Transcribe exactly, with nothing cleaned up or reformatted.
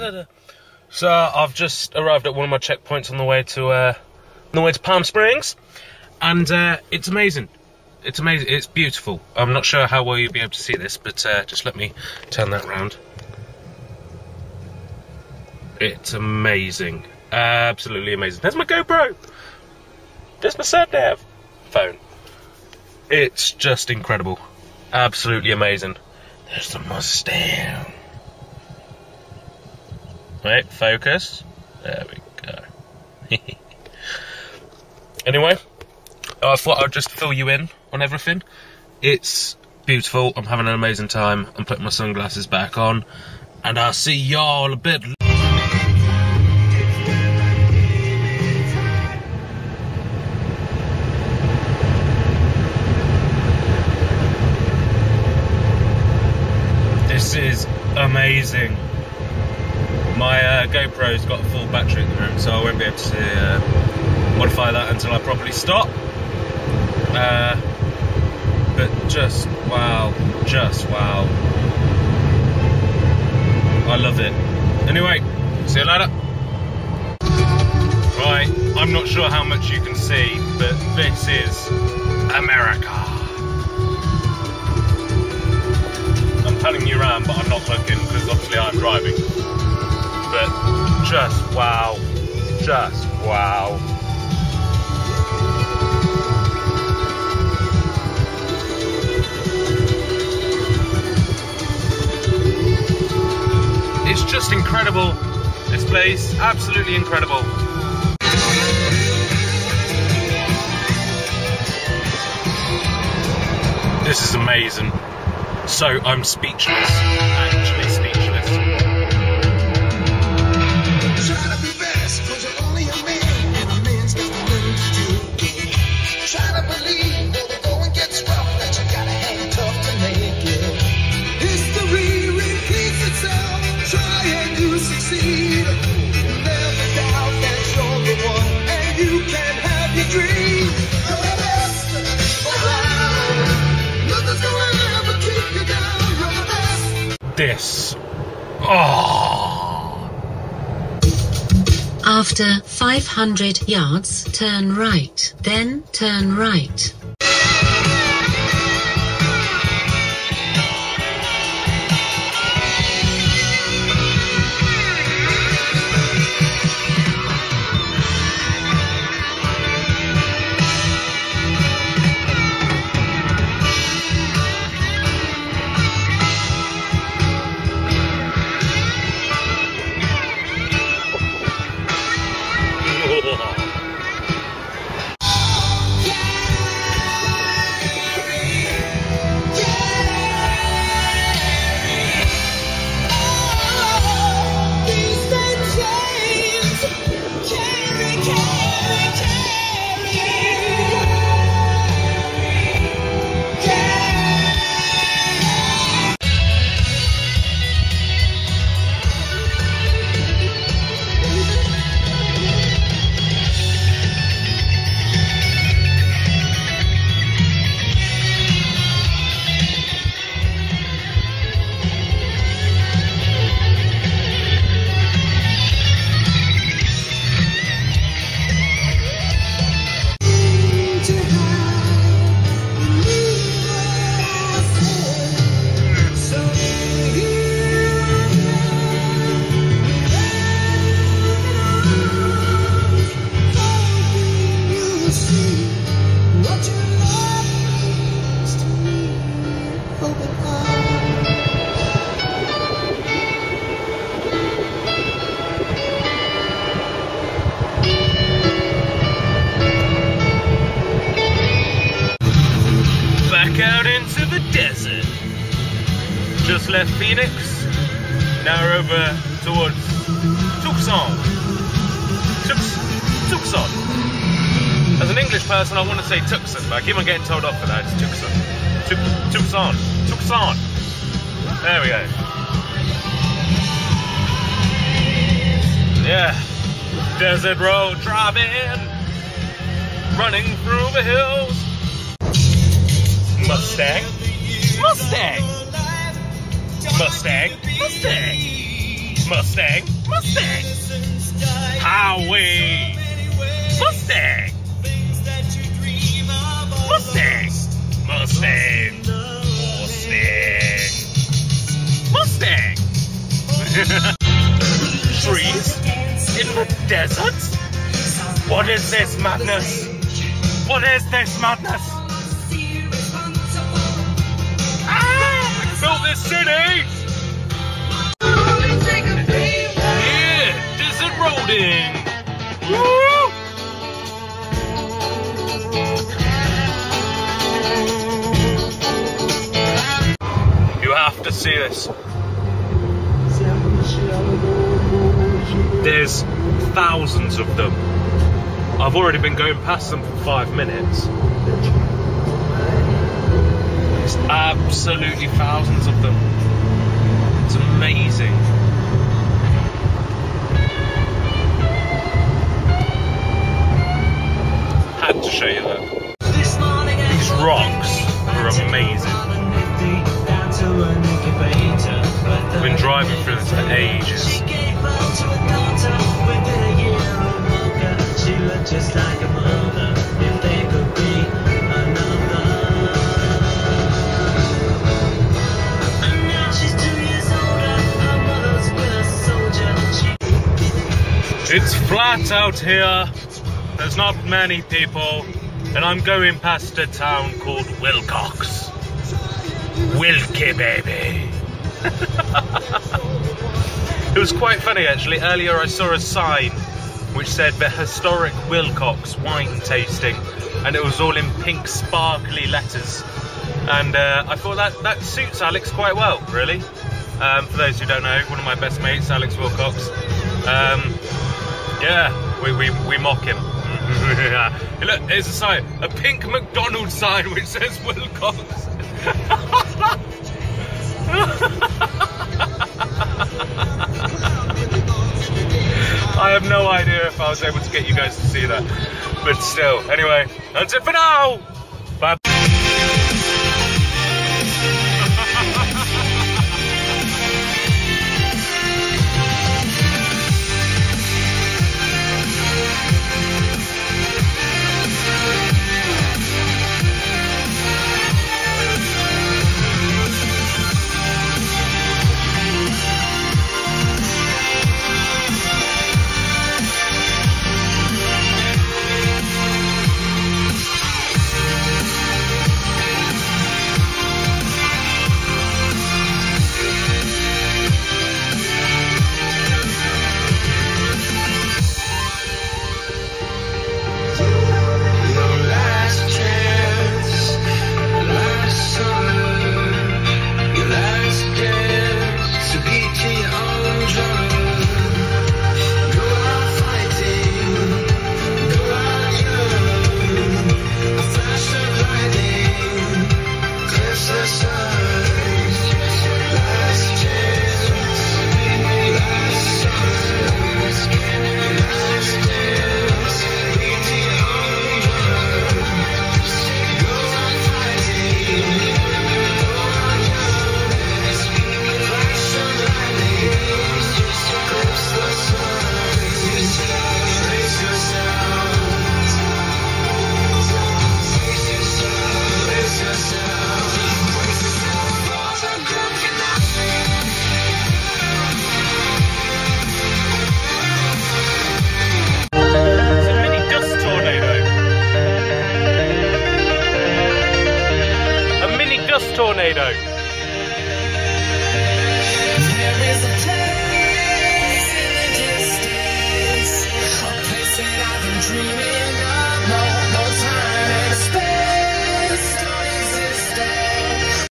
So I've just arrived at one of my checkpoints on the way to uh, on the way to Palm Springs, and uh, it's amazing. It's amazing. It's beautiful. I'm not sure how well you'll be able to see this, but uh, just let me turn that round. It's amazing. Absolutely amazing. There's my GoPro. There's my sat nav phone. It's just incredible. Absolutely amazing. There's the Mustang. Wait, focus. There we go. Anyway, I thought I'd just fill you in on everything. It's beautiful. I'm having an amazing time. I'm putting my sunglasses back on, and I'll see y'all a bit. This is amazing. My uh, GoPro's got a full battery at the moment, so I won't be able to uh, modify that until I properly stop. Uh, but just wow, just wow. I love it. Anyway, see you later. Right, I'm not sure how much you can see, but this is America. I'm telling you around, but I'm not looking because obviously I'm driving. But just wow, just wow. It's just incredible, this place, absolutely incredible. This is amazing. So I'm speechless, actually speechless. This. Oh. After five hundred yards, turn right, then turn right. Out into the desert. Just left Phoenix, now we're over towards Tucson. Tux Tucson. As an English person, I want to say Tucson, but I keep on getting told off for that. It's Tucson. Tucson. Tucson. There we go. Yeah. Desert road driving, running through the hills. Mustang, Mustang, Mustang, Mustang. Mustang, Mustang, Howie, Mustang, Mustang, Mustang, Mustang, Mustang. Trees in the desert? What is this madness? What is this madness? Ah! I built this city! Yeah, desert roading! Woo! You have to see this. There's thousands of them. I've already been going past them for five minutes. There's absolutely thousands of them. It's amazing. Had to show you that. These rocks are amazing. I've been driving through this for ages. Just like a mother, if they could be another. And now she's two years older, her mother's been a soldier. It's flat out here, there's not many people, and I'm going past a town called Wilcox. Wilkie, baby. It was quite funny actually. Earlier I saw a sign which said the historic Wilcox wine tasting, and it was all in pink sparkly letters, and uh, I thought that that suits Alex quite well, really. Um, for those who don't know, one of my best mates, Alex Wilcox. Um, yeah, we, we, we mock him. Look, there's a sign, a pink McDonald's sign which says Wilcox. I have no idea if I was able to get you guys to see that, but still. Anyway, that's it for now. Bye. Tornado. There is a place in the distance, a place that I've been dreaming.